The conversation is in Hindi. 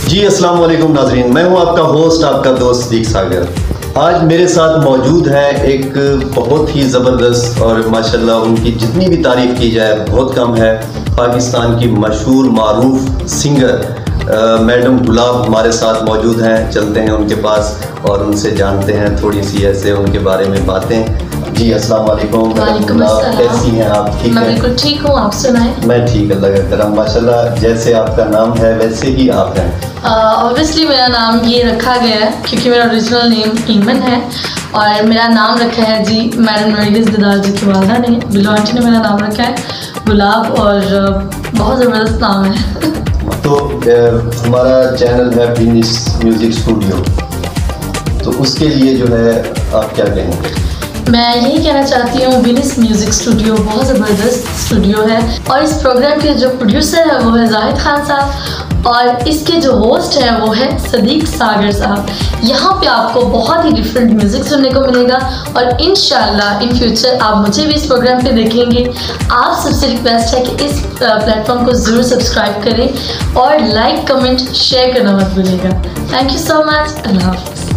जी अस्सलाम वालेकुम नाज़रीन, मैं हूं आपका होस्ट, आपका दोस्त सदीक सागर। आज मेरे साथ मौजूद है एक बहुत ही ज़बरदस्त और माशाल्लाह उनकी जितनी भी तारीफ़ की जाए बहुत कम है, पाकिस्तान की मशहूर मारूफ सिंगर मैडम गुलाब हमारे साथ मौजूद हैं। चलते हैं उनके पास और उनसे जानते हैं थोड़ी सी ऐसे उनके बारे में बातें। जी अस्सलाम वालेकुम मैडम गुलाब, कैसी हैं आप? ठीक मैं है, बिल्कुल ठीक हूँ, आप सुनाएं। मैं ठीक, अल्लाह का करम। माशाल्लाह जैसे आपका नाम है वैसे ही आप हैं। ऑब्वियसली मेरा नाम ये रखा गया है क्योंकि मेरा ओरिजिनल नेम ईमन है और मेरा नाम रखा है जी मैडम नरीस दिदार जी की वालदा ने, बिल्लो आंटी ने मेरा नाम रखा है गुलाब और बहुत ज़बरदस्त नाम है। तो हमारा चैनल है विनिस म्यूज़िक स्टूडियो, तो उसके लिए जो है आप क्या कहेंगे? मैं यही कहना चाहती हूँ, विनिस म्यूज़िक स्टूडियो बहुत ज़बरदस्त स्टूडियो है और इस प्रोग्राम के जो प्रोड्यूसर है वो है जाहिद खान साहब और इसके जो होस्ट है वो है सदीक सागर साहब। यहाँ पे आपको बहुत ही डिफरेंट म्यूज़िक सुनने को मिलेगा और इंशाल्लाह इन फ्यूचर आप मुझे भी इस प्रोग्राम पे देखेंगे। आप सबसे रिक्वेस्ट है कि इस प्लेटफॉर्म को ज़रूर सब्सक्राइब करें और लाइक कमेंट शेयर करना मत भूलिएगा। Thank you so much. अल्लाह हाफ़िज़।